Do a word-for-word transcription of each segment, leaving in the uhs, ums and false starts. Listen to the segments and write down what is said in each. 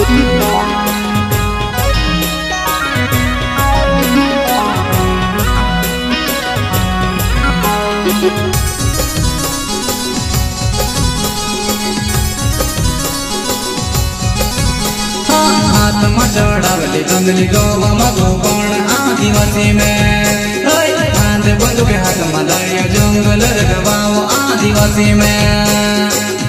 हाथ में चढ़ावली जंगली गौवा मधुबन आदिवासी में हाथ बंदूक हाथ में दरिया जंगल रखवाओ आदिवासी में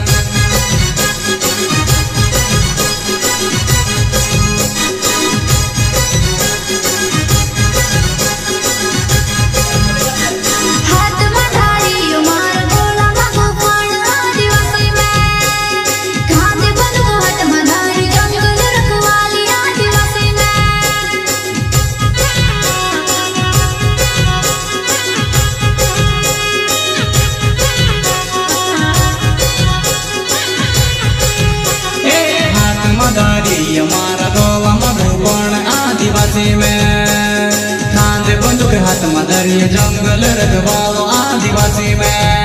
हमारा गोवा मधुबन आदिवासी में खांदे बंदूक हाथ में दरिया जंगल रखवाओ आदिवासी में।